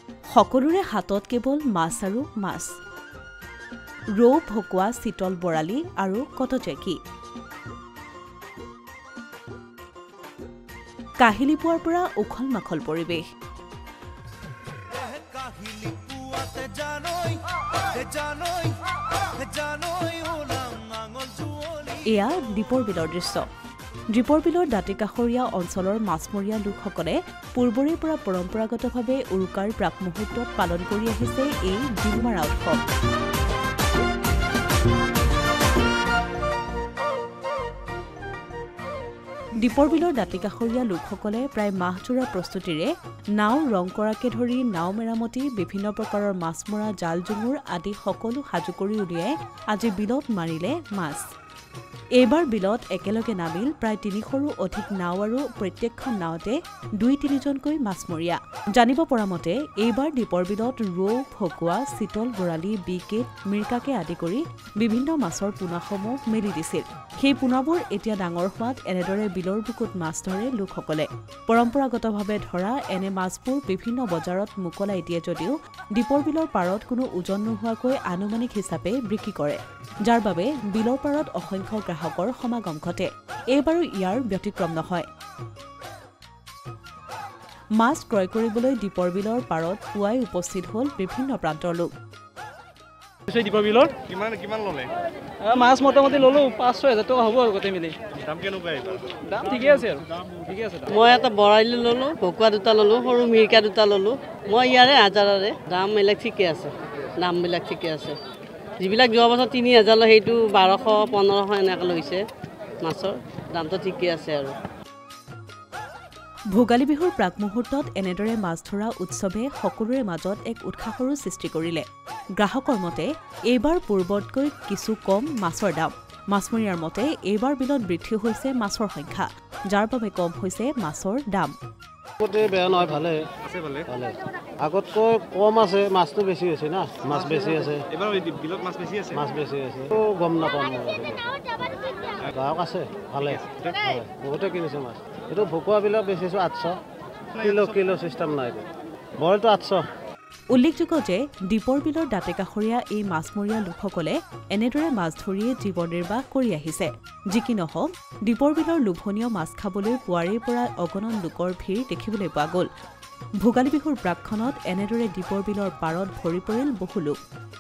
সকলোৰে হাতত কেৱল মাছ আৰু মাছ ৰৌ ভকুৱা চিতল বৰালি আৰু কটজেকি কাহিলি পোৱাৰ পৰা উখল মাখল পৰিৱেশ এয়া দীপৰ বিলৰ দৃশ্য দীপৰ বিলৰ দাঁতিকাষৰীয়া অঞ্চলৰ মাছমৰীয়া লোকসকলে পূৰ্বৰে পৰা পৰম্পৰাগতভাৱে উৰুকাৰ প্ৰাক মুহূৰ্তত পালন কৰি আহিছে এই বিলমাৰা উৎসৱ দীপৰ বিলৰ দাঁতিকাষৰীয়া লোকসকলে প্ৰায় মাহজোৰা প্ৰস্তুতিৰে নাও ৰং কৰাকে ধৰি নাও মেৰামতি বিভিন্ন প্ৰকাৰৰ মাছ মৰা জাল জুমুৰ আদি সকলো সাজু কৰি উলিয়াই আজি বিলত মাৰিলে মাছ এইবাৰ বিলত একেলগে নামিল প্ৰায় ৩০০ৰো অধিক নাও আৰু প্ৰত্যেকখন নাওতে ২-৩জনকৈ মাছমৰীয়া জানিব পৰা মতে এইবাৰ দীপৰ বিলত ৰৌ ভকুৱা চিতল বৰালি বিকেট মিৰ্কাকে আদি কৰি বিভিন্ন মাছৰ পোনাসমূহ মেলি দিছিল সেই পোনাবোৰ এতিয়া ডাঙৰ হোৱাত এনেদৰে বিলৰ বুকুত মাছ ধৰে লোকসকলে পৰম্পৰাগতভাৱে ধৰা এনে মাছবোৰ বিভিন্ন বজাৰত মুকলাই দিয়ে যদিও দীপৰ বিলৰ পাৰত কোনো ওজন নোহোৱাকৈ আনুমানিক হিচাপে বিক্ৰী কৰে যাৰ বাবে বিলৰ পাৰত অসংখ্য গ্ৰাহকৰ সমাগম ঘটে এইবাৰো ইয়াৰ ব্যতিক্ৰম নহয় মাছ ক্ৰয় কৰিবলৈ দীপৰ বিলৰ পাৰত পুৱাই উপস্থিত হ'ল বিভিন্ন প্ৰান্তৰ লোক দীপৰ বিলৰ কিমান ললে মাছ মোটামুটি ললো 5-6 টকা হ'ব আৰু গোটেই মিলি দাম কেনেকুৱা এইবাৰ দাম ঠিকে আছে আৰু ঠিকে আছে মই এটা বৰাইলি ললো ভকুৱা দুটা ললো সৰু মিৰ্কা দুটা ললো মই ইয়াৰে হাজাৰৰে দাম মিলাক ঠিকে আছে দাম বিলাক ঠিকে আছে যিবিলাক যোৱা বছৰ ৩০০০ লয় সেইটো ১২০০-১৫০০ এনেকৈ লৈছে মাছৰ দামটো ঠিকে আছে আৰু ভোগালী বিহুৰ প্ৰাক মুহূৰ্তত এনেদৰে মাছ ধৰা উৎসৱে সকলোৰে মাজত এক উৎসাহৰো সৃষ্টি কৰিলে গ্ৰাহকৰ মতে এইবাৰ পূৰ্বতকৈ কিছু কম মাছৰ দাম মাছমৰীয়াৰ মতে এইবাৰ বিলত বৃদ্ধি হৈছে মাছৰ সংখ্যা যাৰ বাবে কম হৈছে মাছৰ দাম বেয়া নহয় ভালে আছে ভালে আগতকৈ কম আছে মাছটো বেছি হৈছে না মাছ বেছি আছে এবাৰ বিলত মাছ বেছি আছে গম নাপাম গ্ৰাহক আছে ভালে বহুতে কিনিছে মাছ এইটো ভকুৱাবিলাক বেচিছোঁ 800 কিলো চিষ্টেম নাই বইলটো 800 উল্লেখযোগ্য যে দীপৰ বিলৰ দাঁতিকাষৰীয়া এই মাছমৰীয়া লোকসকলে এনেদৰে মাছ ধৰিয়ে জীৱন নিৰ্বাহ কৰি আহিছে যি কি নহওক দীপৰ বিলৰ লোভনীয় মাছ খাবলৈ পুৱাৰে পৰা অগণন লোকৰ ভিৰ দেখিবলৈ পোৱা গ'ল ভোগালী বিহুৰ প্ৰাকখনত এনেদৰে দীপৰ বিলৰ পাৰত ভৰি পৰিল বহু লোক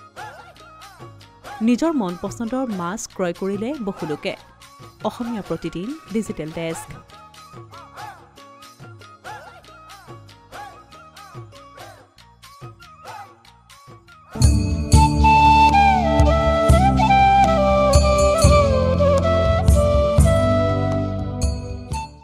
নিজৰ মন পচন্দৰ মাছ ক্ৰয় কৰিলে বহু লোকে অসমীয়া প্ৰতিদিন ডিজিটেল ডেস্ক